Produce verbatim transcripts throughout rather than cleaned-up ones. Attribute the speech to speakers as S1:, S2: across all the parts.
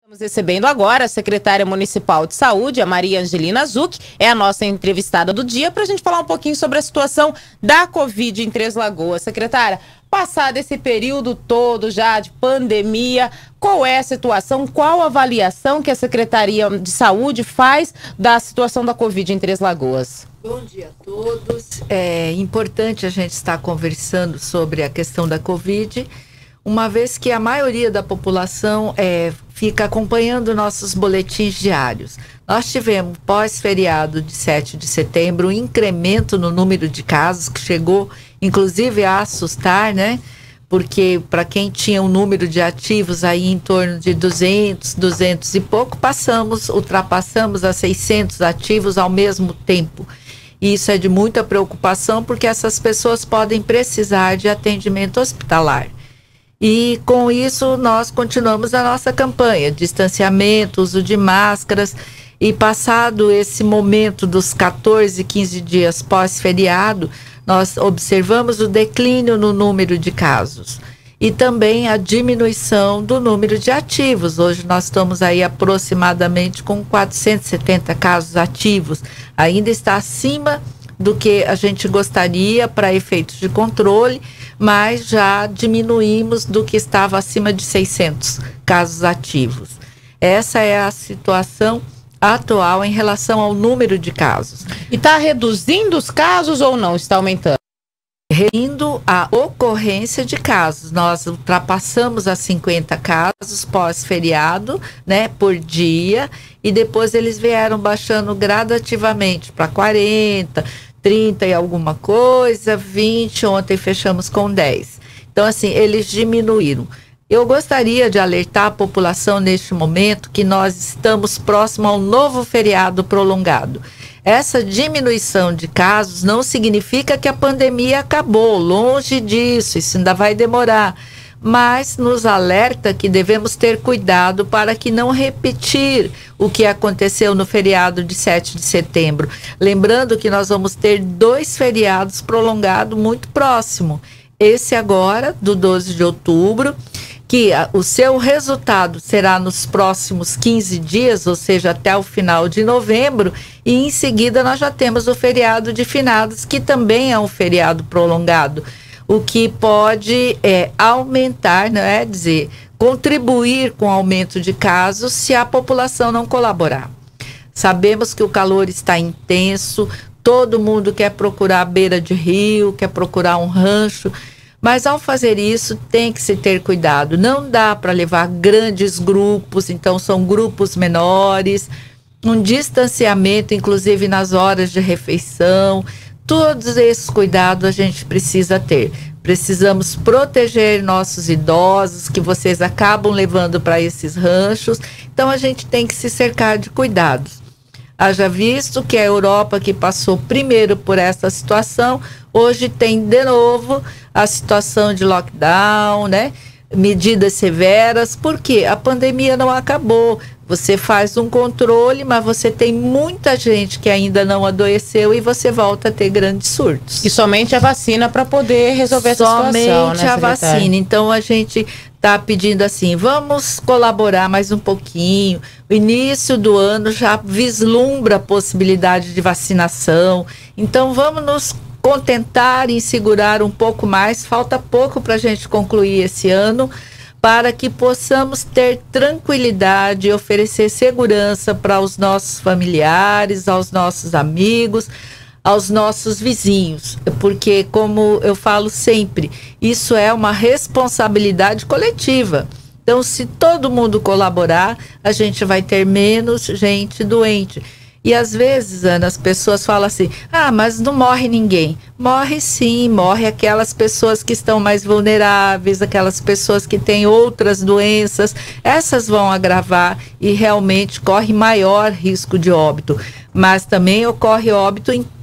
S1: Estamos recebendo agora a secretária municipal de saúde, a Maria Angelina Zuc, é a nossa entrevistada do dia, para a gente falar um pouquinho sobre a situação da Covid em Três Lagoas. Secretária, passado esse período todo já de pandemia, qual é a situação, qual a avaliação que a Secretaria de Saúde faz da situação da Covid em Três Lagoas?
S2: Bom dia a todos. É importante a gente estar conversando sobre a questão da Covid, uma vez que a maioria da população é, fica acompanhando nossos boletins diários. Nós tivemos, pós-feriado de sete de setembro, um incremento no número de casos que chegou, inclusive, a assustar, né? Porque para quem tinha um número de ativos aí em torno de duzentos, duzentos e pouco, passamos, ultrapassamos a seiscentos ativos ao mesmo tempo. E isso é de muita preocupação, porque essas pessoas podem precisar de atendimento hospitalar. E com isso nós continuamos a nossa campanha, distanciamento, uso de máscaras, e passado esse momento dos quatorze, quinze dias pós-feriado, nós observamos o declínio no número de casos e também a diminuição do número de ativos. Hoje nós estamos aí aproximadamente com quatrocentos e setenta casos ativos, ainda está acima do que a gente gostaria para efeitos de controle, mas já diminuímos do que estava acima de seiscentos casos ativos. Essa é a situação atual em relação ao número de casos.
S1: E está reduzindo os casos ou não? Está aumentando?
S2: Reduzindo a ocorrência de casos. Nós ultrapassamos a cinquenta casos pós-feriado, né, por dia, e depois eles vieram baixando gradativamente para quarenta, trinta e alguma coisa, vinte, ontem fechamos com dez. Então, assim, eles diminuíram. Eu gostaria de alertar a população neste momento que nós estamos próximo a um novo feriado prolongado. Essa diminuição de casos não significa que a pandemia acabou, longe disso, isso ainda vai demorar. Mas nos alerta que devemos ter cuidado para que não repetir o que aconteceu no feriado de sete de setembro. Lembrando que nós vamos ter dois feriados prolongados muito próximo. Esse agora, do doze de outubro, que a, o seu resultado será nos próximos quinze dias, ou seja, até o final de novembro, e em seguida nós já temos o feriado de finados, que também é um feriado prolongado. O que pode é, aumentar, não é dizer, contribuir com o aumento de casos se a população não colaborar. Sabemos que o calor está intenso, todo mundo quer procurar a beira de rio, quer procurar um rancho, mas ao fazer isso tem que se ter cuidado. Não dá para levar grandes grupos, então são grupos menores, um distanciamento, inclusive nas horas de refeição. Todos esses cuidados a gente precisa ter. Precisamos proteger nossos idosos, que vocês acabam levando para esses ranchos. Então, a gente tem que se cercar de cuidados. Haja visto que a Europa, que passou primeiro por essa situação, hoje tem de novo a situação de lockdown, né? Medidas severas, porque a pandemia não acabou. Você faz um controle, mas você tem muita gente que ainda não adoeceu e você volta a ter grandes surtos.
S1: E somente a vacina para poder resolver essa situação, né,
S2: somente a vacina. Então a gente está pedindo assim, vamos colaborar mais um pouquinho. O início do ano já vislumbra a possibilidade de vacinação. Então vamos nos contentar em segurar um pouco mais. Falta pouco para a gente concluir esse ano, para que possamos ter tranquilidade e oferecer segurança para os nossos familiares, aos nossos amigos, aos nossos vizinhos. Porque, como eu falo sempre, isso é uma responsabilidade coletiva. Então, se todo mundo colaborar, a gente vai ter menos gente doente. E às vezes, Ana, as pessoas falam assim, ah, mas não morre ninguém. Morre sim, morre aquelas pessoas que estão mais vulneráveis, aquelas pessoas que têm outras doenças, essas vão agravar e realmente corre maior risco de óbito. Mas também ocorre óbito em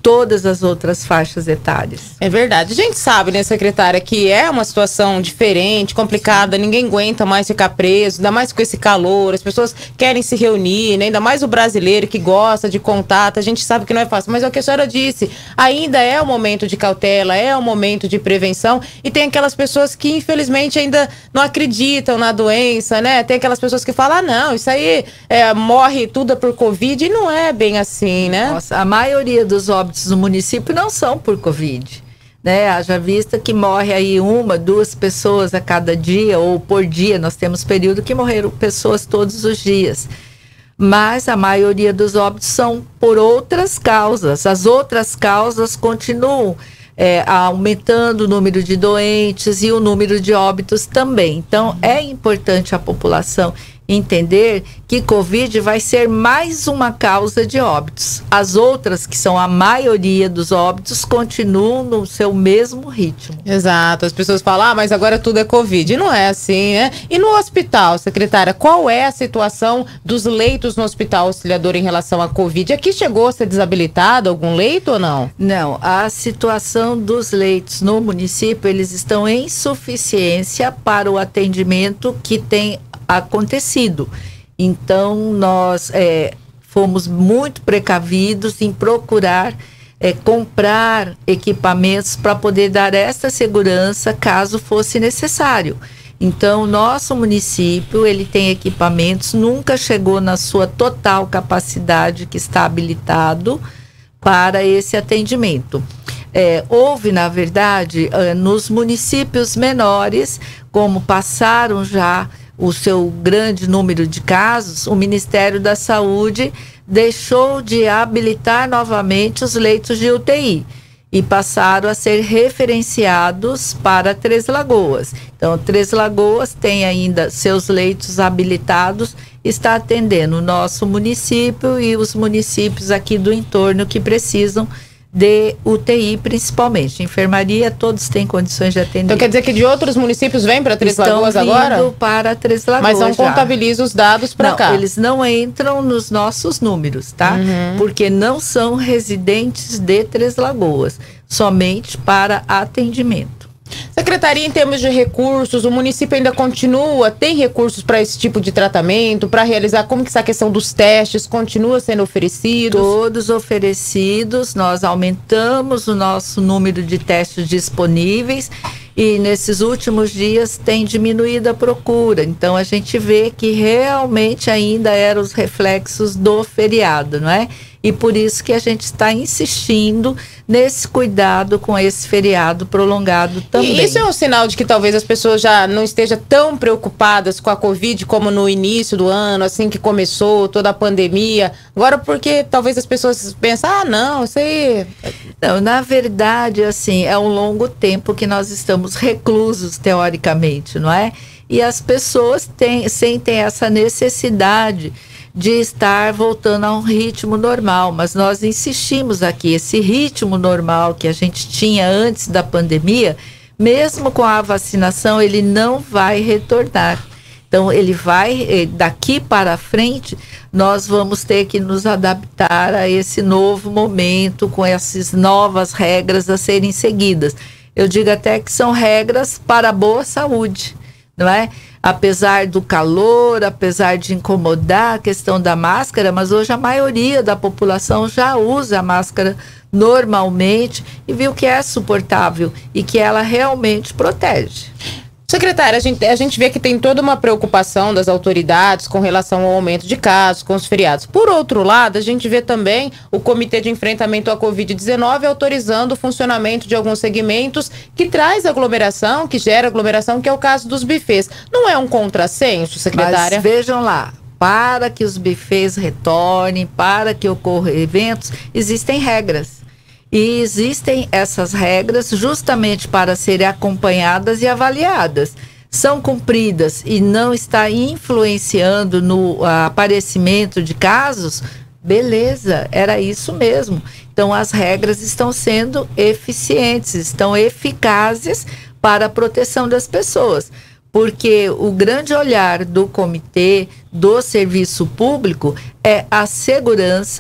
S2: todas as outras faixas etárias.
S1: É verdade. A gente sabe, né, secretária, que é uma situação diferente, complicada, ninguém aguenta mais ficar preso, ainda mais com esse calor, as pessoas querem se reunir, né? Ainda mais o brasileiro que gosta de contato, a gente sabe que não é fácil, mas é o que a senhora disse, ainda é o momento de cautela, é o momento de prevenção, e tem aquelas pessoas que infelizmente ainda não acreditam na doença, né? Tem aquelas pessoas que falam, ah, não, isso aí é, morre tudo por Covid, e não é bem assim, né?
S2: Nossa, a maioria dos óbitos do município não são por Covid, né? Haja vista que morre aí uma, duas pessoas a cada dia ou por dia. Nós temos período que morreram pessoas todos os dias. Mas a maioria dos óbitos são por outras causas. As outras causas continuam é, aumentando o número de doentes e o número de óbitos também. Então, é importante a população entender que Covid vai ser mais uma causa de óbitos. As outras, que são a maioria dos óbitos, continuam no seu mesmo ritmo.
S1: Exato. As pessoas falam, ah, mas agora tudo é Covid. E não é assim, né? E no hospital, secretária, qual é a situação dos leitos no Hospital Auxiliador em relação à Covid? Aqui chegou a ser desabilitado algum leito ou não?
S2: Não. A situação dos leitos no município, eles estão em suficiência para o atendimento que tem acontecido. Então, nós é, fomos muito precavidos em procurar é, comprar equipamentos para poder dar essa segurança caso fosse necessário. Então, nosso município, ele tem equipamentos, nunca chegou na sua total capacidade que está habilitado para esse atendimento. É, houve, na verdade, nos municípios menores, como passaram já o seu grande número de casos, o Ministério da Saúde deixou de habilitar novamente os leitos de U T I e passaram a ser referenciados para Três Lagoas. Então, Três Lagoas tem ainda seus leitos habilitados, está atendendo o nosso município e os municípios aqui do entorno que precisam de U T I, principalmente. Enfermaria, todos têm condições de atender.
S1: Então quer dizer que de outros municípios vêm para Três Lagoas agora?
S2: Estão vindo para Três Lagoas.
S1: Mas não contabiliza os dados para cá?
S2: Eles não entram nos nossos números, tá? Uhum. Porque não são residentes de Três Lagoas, somente para atendimento.
S1: Secretaria, em termos de recursos, o município ainda continua, tem recursos para esse tipo de tratamento, para realizar, como que essa questão dos testes continua sendo oferecidos?
S2: Todos oferecidos, nós aumentamos o nosso número de testes disponíveis e nesses últimos dias tem diminuído a procura. Então a gente vê que realmente ainda eram os reflexos do feriado, não é? E por isso que a gente está insistindo nesse cuidado com esse feriado prolongado também.
S1: E isso é um sinal de que talvez as pessoas já não estejam tão preocupadas com a Covid como no início do ano, assim que começou toda a pandemia. Agora, porque talvez as pessoas pensam, ah, não, isso aí...
S2: Não, na verdade, assim, é um longo tempo que nós estamos reclusos, teoricamente, não é? E as pessoas têm, sentem essa necessidade de estar voltando a um ritmo normal, mas nós insistimos aqui, esse ritmo normal que a gente tinha antes da pandemia, mesmo com a vacinação, ele não vai retornar. Então, ele vai, daqui para frente, nós vamos ter que nos adaptar a esse novo momento, com essas novas regras a serem seguidas. Eu digo até que são regras para a boa saúde, não é? Apesar do calor, apesar de incomodar a questão da máscara, mas hoje a maioria da população já usa a máscara normalmente e viu que é suportável e que ela realmente protege.
S1: Secretária, a gente, a gente vê que tem toda uma preocupação das autoridades com relação ao aumento de casos, com os feriados. Por outro lado, a gente vê também o Comitê de Enfrentamento à covid dezenove autorizando o funcionamento de alguns segmentos que traz aglomeração, que gera aglomeração, que é o caso dos bufês. Não é um contrassenso, secretária?
S2: Mas vejam lá, para que os bufês retornem, para que ocorram eventos, existem regras. E existem essas regras justamente para serem acompanhadas e avaliadas. São cumpridas e não está influenciando no aparecimento de casos, beleza, era isso mesmo. Então as regras estão sendo eficientes, estão eficazes para a proteção das pessoas. Porque o grande olhar do comitê, do serviço público, é a segurança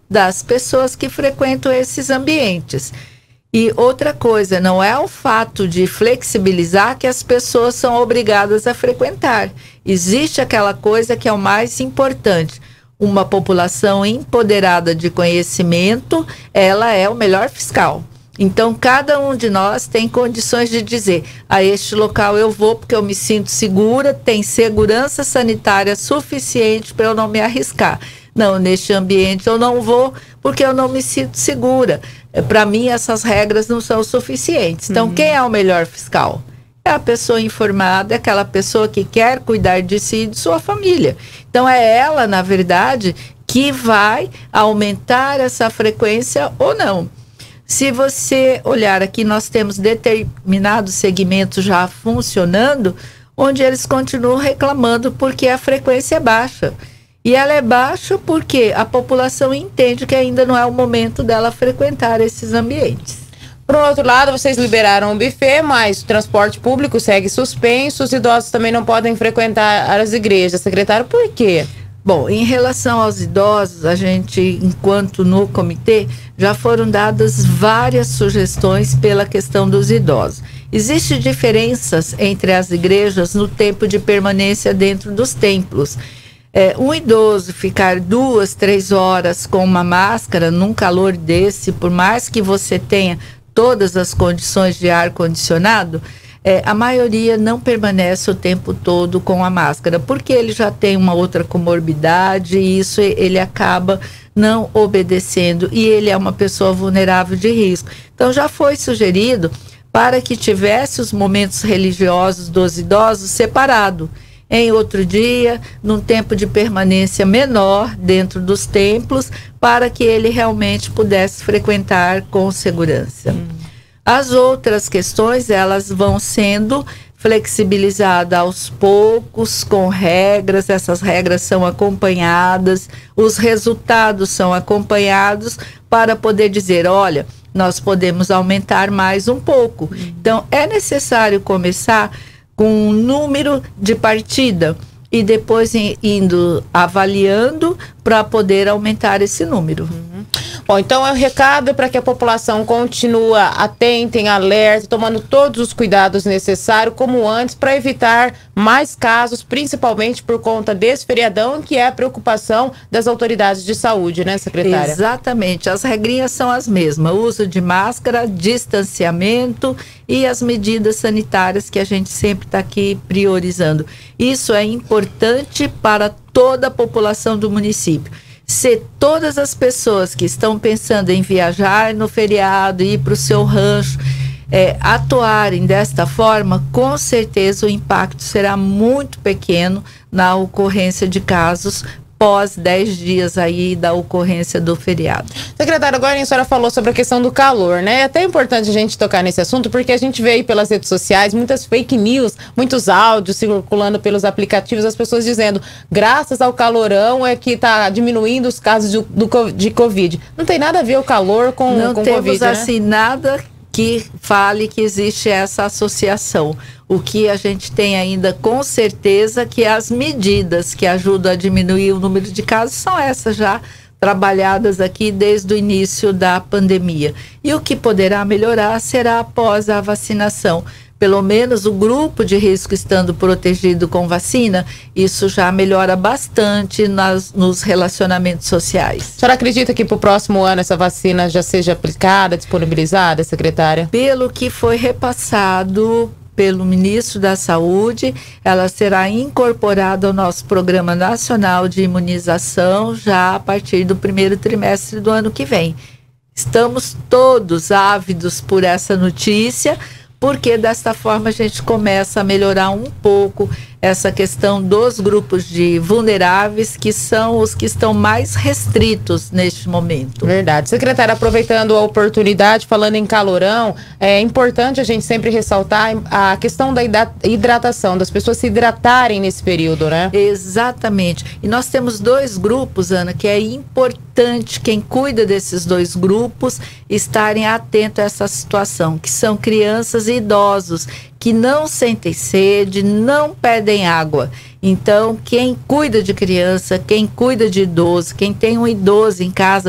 S2: das pessoas que frequentam esses ambientes. E outra coisa, não é o fato de flexibilizar que as pessoas são obrigadas a frequentar. Existe aquela coisa que é o mais importante. Uma população empoderada de conhecimento, ela é o melhor fiscal. Então, cada um de nós tem condições de dizer, a este local eu vou porque eu me sinto segura, tem segurança sanitária suficiente para eu não me arriscar. Não, neste ambiente eu não vou porque eu não me sinto segura. Para mim, essas regras não são suficientes. Então, uhum. quem é o melhor fiscal? É a pessoa informada, é aquela pessoa que quer cuidar de si e de sua família. Então, é ela, na verdade, que vai aumentar essa frequência ou não. Se você olhar aqui, nós temos determinados segmentos já funcionando, onde eles continuam reclamando porque a frequência é baixa. E ela é baixa porque a população entende que ainda não é o momento dela frequentar esses ambientes.
S1: Por outro lado, vocês liberaram o buffet, mas o transporte público segue suspenso, os idosos também não podem frequentar as igrejas. Secretário, por quê?
S2: Bom, em relação aos idosos, a gente, enquanto no comitê, já foram dadas várias sugestões pela questão dos idosos. Existem diferenças entre as igrejas no tempo de permanência dentro dos templos. É, um idoso ficar duas, três horas com uma máscara num calor desse, por mais que você tenha todas as condições de ar-condicionado, É, a maioria não permanece o tempo todo com a máscara, porque ele já tem uma outra comorbidade e isso ele acaba não obedecendo e ele é uma pessoa vulnerável de risco. Então já foi sugerido para que tivesse os momentos religiosos dos idosos separado. Em outro dia, num tempo de permanência menor dentro dos templos, para que ele realmente pudesse frequentar com segurança. Hum. As outras questões, elas vão sendo flexibilizadas aos poucos, com regras, essas regras são acompanhadas, os resultados são acompanhados para poder dizer, olha, nós podemos aumentar mais um pouco. Então, é necessário começar com um número de partida e depois indo avaliando para poder aumentar esse número.
S1: Uhum. Bom, então é um recado para que a população continue atenta, em alerta, tomando todos os cuidados necessários, como antes, para evitar mais casos, principalmente por conta desse feriadão, que é a preocupação das autoridades de saúde, né, secretária?
S2: Exatamente, as regrinhas são as mesmas, uso de máscara, distanciamento e as medidas sanitárias que a gente sempre está aqui priorizando. Isso é importante para toda a população do município. Se todas as pessoas que estão pensando em viajar no feriado, ir para o seu rancho, é, atuarem desta forma, com certeza o impacto será muito pequeno na ocorrência de casos pós dez dias aí da ocorrência do feriado.
S1: Secretária, agora a senhora falou sobre a questão do calor, né? É até importante a gente tocar nesse assunto, porque a gente vê aí pelas redes sociais muitas fake news, muitos áudios circulando pelos aplicativos, as pessoas dizendo, graças ao calorão é que está diminuindo os casos de, do, de Covid. Não tem nada a ver o calor com,
S2: Não
S1: com
S2: temos,
S1: Covid, né?
S2: assim, nada que fale que existe essa associação. O que a gente tem ainda com certeza que as medidas que ajudam a diminuir o número de casos são essas já trabalhadas aqui desde o início da pandemia. E o que poderá melhorar será após a vacinação. Pelo menos o grupo de risco estando protegido com vacina, isso já melhora bastante nas, nos relacionamentos sociais.
S1: A senhora acredita que para o próximo ano essa vacina já seja aplicada, disponibilizada, secretária?
S2: Pelo que foi repassado pelo ministro da Saúde, ela será incorporada ao nosso Programa Nacional de Imunização já a partir do primeiro trimestre do ano que vem. Estamos todos ávidos por essa notícia, porque desta forma a gente começa a melhorar um pouco essa questão dos grupos de vulneráveis, que são os que estão mais restritos neste momento.
S1: Verdade. Secretária, aproveitando a oportunidade, falando em calorão, é importante a gente sempre ressaltar a questão da hidratação, das pessoas se hidratarem nesse período, né?
S2: Exatamente. E nós temos dois grupos, Ana, que é importante quem cuida desses dois grupos estarem atentos a essa situação, que são crianças e idosos, que não sentem sede, não pedem água. Então, quem cuida de criança, quem cuida de idoso, quem tem um idoso em casa,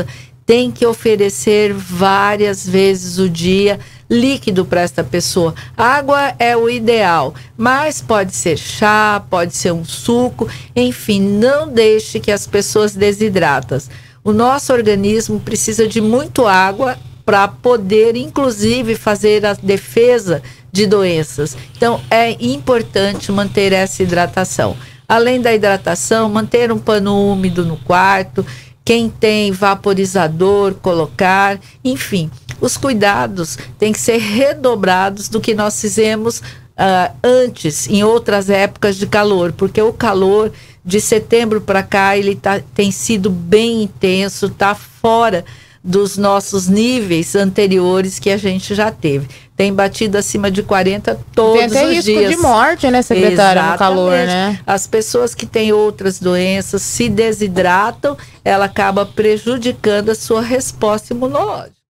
S2: tem que oferecer várias vezes o dia líquido para esta pessoa. Água é o ideal, mas pode ser chá, pode ser um suco, enfim, não deixe que as pessoas desidratam. O nosso organismo precisa de muito água para poder, inclusive, fazer a defesa de doenças. Então, é importante manter essa hidratação. Além da hidratação, manter um pano úmido no quarto, quem tem vaporizador, colocar, enfim, os cuidados têm que ser redobrados do que nós fizemos uh, antes, em outras épocas de calor, porque o calor de setembro para cá, ele tá, tem sido bem intenso, está fora dos nossos níveis anteriores que a gente já teve. Tem batido acima de quarenta todos os dias.
S1: Tem até risco de morte, né, secretária, no calor, né?
S2: As pessoas que têm outras doenças se desidratam, ela acaba prejudicando a sua resposta imunológica.